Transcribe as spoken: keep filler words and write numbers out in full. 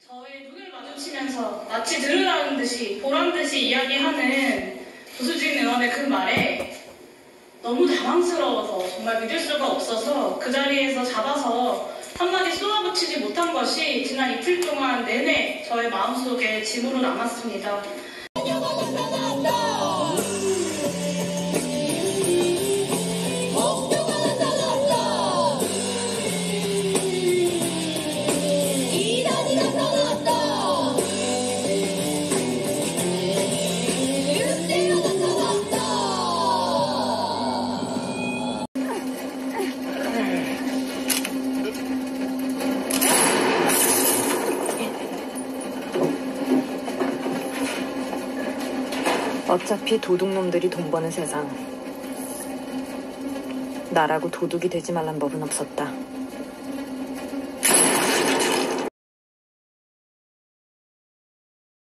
저의 눈을 마주치면서 마치 들으라는 듯이 보란듯이 이야기하는 조수진 의원의 그 말에 너무 당황스러워서 정말 믿을 수가 없어서 그 자리에서 잡아서 한마디 쏘아붙이지 못한 것이 지난 이틀 동안 내내 저의 마음속에 짐으로 남았습니다. 어차피 도둑놈들이 돈 버는 세상. 나라고 도둑이 되지 말란 법은 없었다.